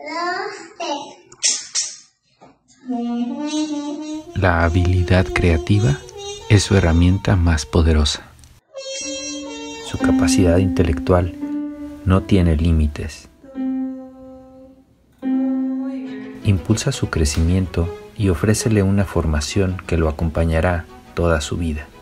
La habilidad creativa es su herramienta más poderosa. Su capacidad intelectual no tiene límites. Impulsa su crecimiento y ofrécele una formación que lo acompañará toda su vida.